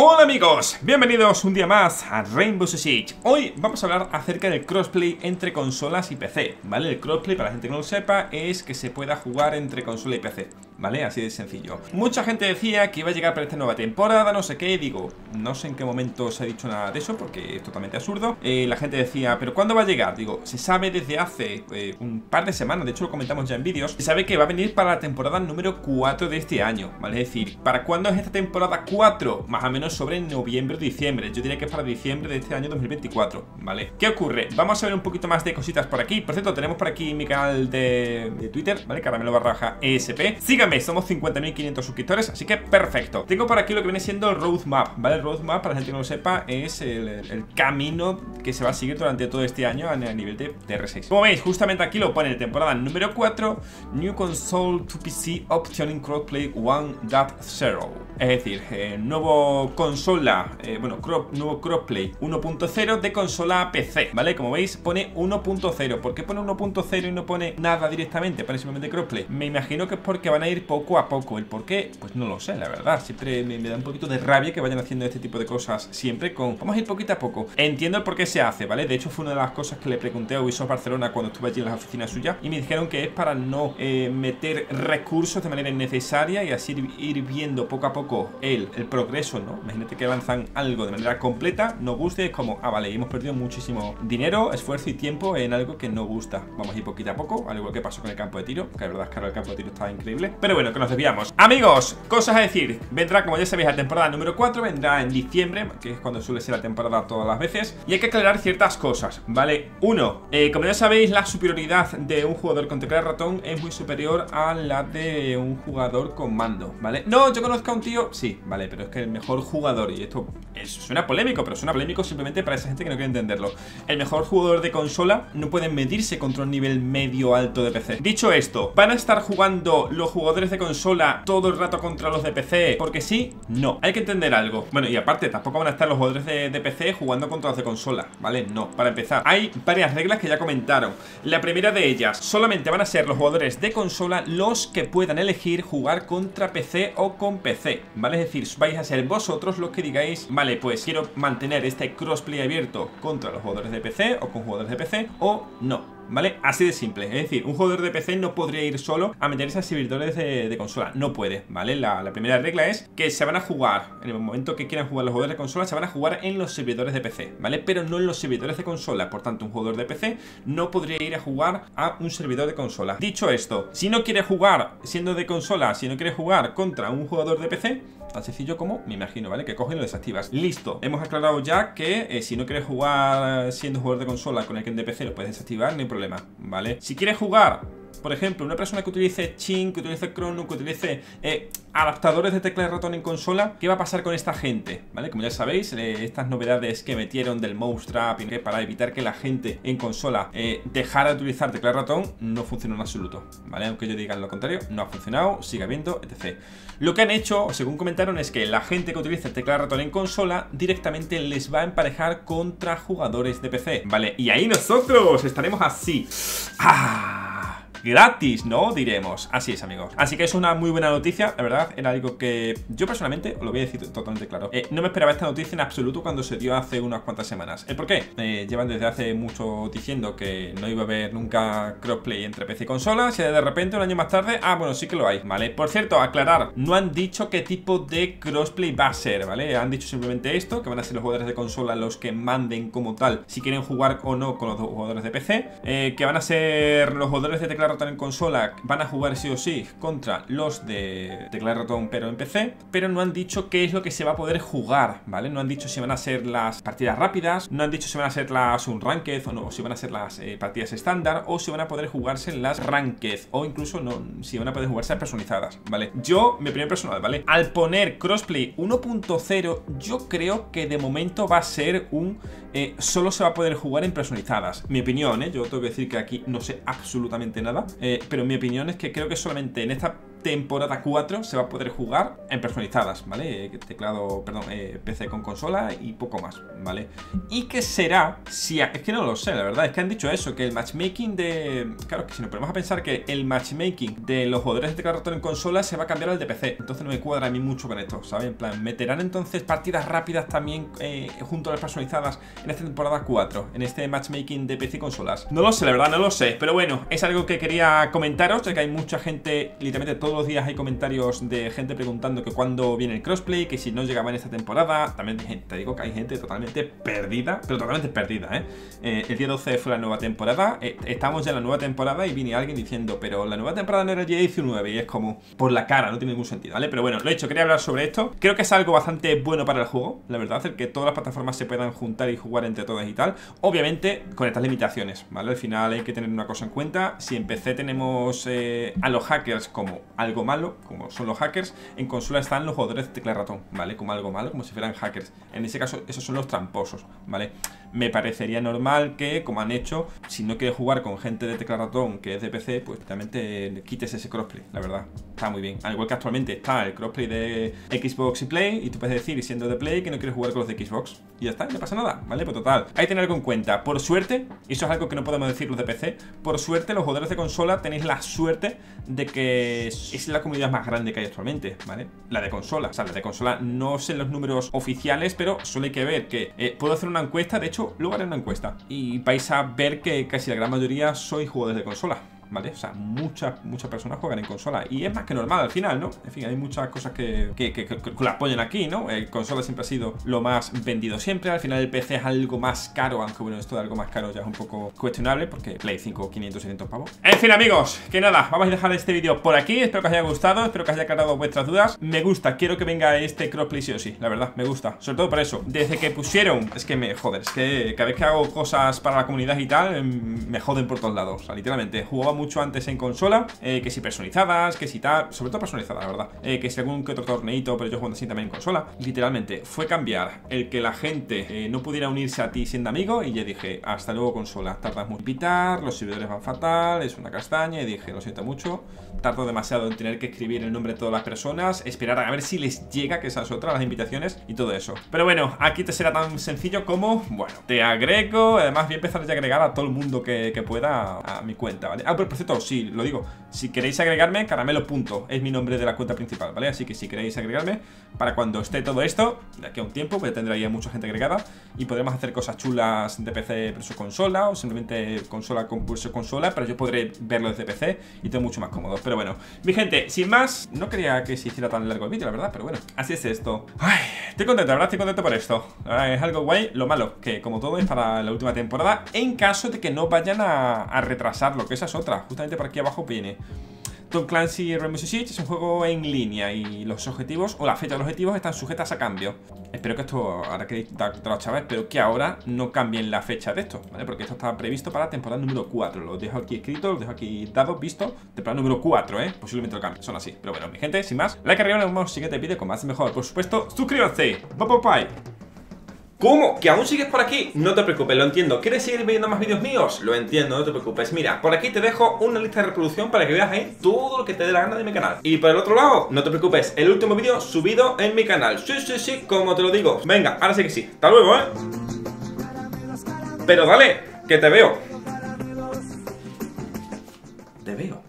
Hola amigos, bienvenidos un día más a Rainbow Six Siege. Hoy vamos a hablar acerca del crossplay entre consolas y PC, ¿vale? El crossplay, para la gente que no lo sepa, es que se pueda jugar entre consola y PC, ¿vale? Así de sencillo. Mucha gente decía que iba a llegar para esta nueva temporada, no sé qué, digo, no sé en qué momento se ha dicho nada de eso, porque es totalmente absurdo. La gente decía, ¿pero cuándo va a llegar? Digo, se sabe desde hace un par de semanas, de hecho lo comentamos ya en vídeos, se sabe que va a venir para la temporada número 4 de este año, ¿vale? Es decir, ¿para cuándo es esta temporada 4? Más o menos sobre noviembre o diciembre. Yo diría que es para diciembre de este año 2024, ¿vale? ¿Qué ocurre? Vamos a ver un poquito más de cositas por aquí. Por cierto, tenemos por aquí mi canal de Twitter, ¿vale? Caramelo_ESP. Síganme, somos 50.500 suscriptores, así que perfecto. Tengo por aquí lo que viene siendo el roadmap, ¿vale? El roadmap, para la gente que no lo sepa, es el camino que se va a seguir durante todo este año a nivel de R6. Como veis, justamente aquí lo pone, temporada número 4, New Console to PC Option in Crossplay 1.0. Es decir, nuevo consola, nuevo crossplay 1.0 de consola a PC, ¿vale? Como veis pone 1.0. ¿Por qué pone 1.0 y no pone nada directamente? Pone simplemente crossplay. Me imagino que es porque van a ir poco a poco. ¿El por qué? Pues no lo sé, la verdad. Siempre me da un poquito de rabia que vayan haciendo este tipo de cosas siempre con... Vamos a ir poquito a poco. Entiendo el por qué se hace, ¿vale? De hecho fue una de las cosas que le pregunté a Ubisoft Barcelona cuando estuve allí en las oficinas suyas y me dijeron que es para no meter recursos de manera innecesaria y así ir viendo poco a poco el progreso, ¿no? Imagínate que lanzan algo de manera completa, no guste, es como, vale, hemos perdido muchísimo dinero, esfuerzo y tiempo en algo que no gusta. Vamos a ir poquito a poco, al igual que pasó con el campo de tiro, que la verdad es que ahora el campo de tiro estaba increíble. Pero bueno, que nos desviamos. Amigos, cosas a decir. Vendrá, como ya sabéis, la temporada número 4, vendrá en diciembre, que es cuando suele ser la temporada todas las veces. Y hay que aclarar ciertas cosas, ¿vale? Uno, como ya sabéis, la superioridad de un jugador con teclado y ratón es muy superior a la de un jugador con mando, ¿vale? No, yo conozco a un tío, sí, vale, pero es que el mejor jugador, y esto suena polémico, pero suena polémico simplemente para esa gente que no quiere entenderlo. El mejor jugador de consola no puede medirse contra un nivel medio alto de PC. Dicho esto, ¿van a estar jugando los jugadores de consola todo el rato contra los de PC? Porque sí, no. Hay que entender algo. Bueno, y aparte, tampoco van a estar los jugadores de PC jugando contra los de consola, ¿vale? No. Para empezar, hay varias reglas que ya comentaron. La primera de ellas, solamente van a ser los jugadores de consola los que puedan elegir jugar contra PC o con PC, ¿vale? Es decir, vais a ser vosotros los que digáis, vale, pues quiero mantener este crossplay abierto contra los jugadores de PC o con jugadores de PC o no, ¿vale? Así de simple. Es decir, un jugador de PC no podría ir solo a meterse a servidores de consola. No puede, ¿vale? La primera regla es que se van a jugar, en el momento que quieran jugar los jugadores de consola, se van a jugar en los servidores de PC, ¿vale? Pero no en los servidores de consola. Por tanto, un jugador de PC no podría ir a jugar a un servidor de consola. Dicho esto, si no quiere jugar siendo de consola, si no quiere jugar contra un jugador de PC, tan sencillo como, me imagino, ¿vale? Que coges y lo desactivas. Listo. Hemos aclarado ya que si no quieres jugar siendo jugador de consola con el de PC, lo puedes desactivar, no hay problema, ¿vale? Si quieres jugar, por ejemplo, una persona que utilice Chin, que utilice Chrono, que utilice adaptadores de tecla y ratón en consola, ¿qué va a pasar con esta gente? ¿Vale? Como ya sabéis, estas novedades que metieron del mouse trap y que para evitar que la gente en consola dejara de utilizar tecla y ratón, no funcionó en absoluto, ¿vale? Aunque yo diga lo contrario, no ha funcionado, sigue habiendo, etc. Lo que han hecho, según comentaron, es que la gente que utiliza tecla y ratón en consola directamente les va a emparejar contra jugadores de PC, ¿vale? Y ahí nosotros estaremos así. Gratis, ¿no? Diremos. Así es, amigos. Así que es una muy buena noticia. La verdad, era algo que yo personalmente, os lo voy a decir totalmente claro, no me esperaba esta noticia en absoluto cuando se dio hace unas cuantas semanas. ¿El por qué? Llevan desde hace mucho diciendo que no iba a haber nunca crossplay entre PC y consolas, y de repente, un año más tarde, bueno, sí que lo hay, ¿vale? Por cierto, aclarar, no han dicho qué tipo de crossplay va a ser, ¿vale? Han dicho simplemente esto, que van a ser los jugadores de consola los que manden como tal si quieren jugar o no con los jugadores de PC, que van a ser los jugadores de teclado en consola, van a jugar sí o sí contra los de teclado y ratón pero en PC, pero no han dicho qué es lo que se va a poder jugar, ¿vale? No han dicho si van a ser las partidas rápidas, no han dicho si van a ser las unranked o no, si van a ser las partidas estándar, o si van a poder jugarse en las ranked, o incluso no, si van a poder jugarse personalizadas, ¿vale? Yo, mi opinión personal, ¿vale? Al poner crossplay 1.0, yo creo que de momento va a ser un solo se va a poder jugar en personalizadas. Mi opinión, yo tengo que decir que aquí no sé absolutamente nada, pero mi opinión es que creo que solamente en esta temporada 4 se va a poder jugar en personalizadas, ¿vale? Teclado, perdón, PC con consola y poco más, ¿vale? Y que será, si es que no lo sé, la verdad, es que han dicho eso, que el matchmaking de... Claro, que si nos ponemos a pensar que el matchmaking de los jugadores de teclado ratón en consola se va a cambiar al de PC, entonces no me cuadra a mí mucho con esto, ¿sabes? En plan, meterán entonces partidas rápidas también junto a las personalizadas en esta temporada 4, en este matchmaking de PC y consolas. No lo sé, la verdad, no lo sé, pero bueno, es algo que quería comentaros, ya que hay mucha gente, literalmente todos los días hay comentarios de gente preguntando que cuándo viene el crossplay, que si no llegaba en esta temporada. También te digo que hay gente totalmente perdida, pero totalmente perdida, el día 12 fue la nueva temporada, estamos ya en la nueva temporada y viene alguien diciendo, pero la nueva temporada no era el día 19, y es como, por la cara, no tiene ningún sentido, ¿vale? Pero bueno, lo he hecho, quería hablar sobre esto. Creo que es algo bastante bueno para el juego, la verdad, hacer que todas las plataformas se puedan juntar y jugar entre todas y tal. Obviamente, con estas limitaciones, ¿vale? Al final hay que tener una cosa en cuenta. Si en PC tenemos a los hackers como algo malo, como son los hackers, en consola están los jugadores de tecla ratón, ¿vale? Como algo malo, como si fueran hackers. En ese caso, esos son los tramposos, ¿vale? Me parecería normal que, como han hecho, si no quieres jugar con gente de tecla ratón que es de PC, pues realmente le quites ese crossplay, la verdad. Está muy bien. Al igual que actualmente está el crossplay de Xbox y Play, y tú puedes decir, siendo de Play, que no quieres jugar con los de Xbox. Y ya está, no pasa nada, ¿vale? Pues total, hay que tener algo en cuenta. Por suerte, y eso es algo que no podemos decir los de PC, por suerte los jugadores de consola tenéis la suerte de que es la comunidad más grande que hay actualmente, ¿vale? La de consola. O sea, la de consola no sé los números oficiales, pero solo hay que ver que puedo hacer una encuesta. De hecho, luego haré una encuesta y vais a ver que casi la gran mayoría sois jugadores de consola, ¿vale? O sea, muchas personas juegan en consola. Y es más que normal al final, ¿no? En fin, hay muchas cosas que la apoyan aquí, ¿no? Consola siempre ha sido lo más vendido siempre. Al final el PC es algo más caro, aunque bueno, esto de algo más caro ya es un poco cuestionable, porque Play 5, 500, 600 pavos. En fin, amigos, que nada, vamos a dejar este vídeo por aquí. Espero que os haya gustado, espero que os haya aclarado vuestras dudas. Me gusta, quiero que venga este crossplay sí o sí, la verdad, me gusta. Sobre todo por eso, desde que pusieron, es que me joder, es que cada vez que hago cosas para la comunidad y tal, me joden por todos lados. O sea, literalmente, jugaba mucho antes en consola, que si personalizadas, que si tal, sobre todo personalizadas, la verdad, que si algún que otro torneito, pero yo jugando así también en consola. Literalmente fue cambiar el que la gente no pudiera unirse a ti siendo amigo, y ya dije, hasta luego consola, tardas mucho en pitar, los servidores van fatal, es una castaña, y dije, lo siento mucho, tardo demasiado en tener que escribir el nombre de todas las personas, esperar a ver si les llega, que esas otras, las invitaciones y todo eso. Pero bueno, aquí te será tan sencillo como, bueno, te agrego, además voy a empezar a agregar a todo el mundo que pueda a mi cuenta, ¿vale? Ah, pero por cierto, sí, lo digo, si queréis agregarme, Caramelo Punto es mi nombre de la cuenta principal, ¿vale? Así que si queréis agregarme, para cuando esté todo esto, de aquí a un tiempo, pues tendré ya mucha gente agregada y podremos hacer cosas chulas de PC versus consola, o simplemente consola versus consola, pero yo podré verlo desde PC y todo mucho más cómodo. Pero bueno, mi gente, sin más, no quería que se hiciera tan largo el vídeo, la verdad, pero bueno, así es esto. Ay, estoy contento, la verdad, estoy contento por esto. Es algo guay. Lo malo, que como todo es para la última temporada, en caso de que no vayan a retrasarlo, que esa es otra. Justamente por aquí abajo viene Tom Clancy Rainbow Six Siege. Es un juego en línea y los objetivos, o la fecha de los objetivos, están sujetas a cambio. Espero que esto, ahora que los chavales, espero que ahora no cambien la fecha de esto, ¿vale? Porque esto está previsto para temporada número 4. Lo dejo aquí escrito, lo dejo aquí dado, visto. Temporada número 4, posiblemente lo cambien, son así. Pero bueno, mi gente, sin más, like arriba, nos vemos en el siguiente vídeo con más y mejor. Por supuesto, suscríbanse. Bye, bye, bye. ¿Cómo? ¿Que aún sigues por aquí? No te preocupes, lo entiendo. ¿Quieres seguir viendo más vídeos míos? Lo entiendo, no te preocupes. Mira, por aquí te dejo una lista de reproducción para que veas ahí todo lo que te dé la gana de mi canal. Y por el otro lado, no te preocupes, el último vídeo subido en mi canal. Sí, sí, sí, como te lo digo. Venga, ahora sí que sí. Hasta luego, Pero dale, que te veo. Te veo.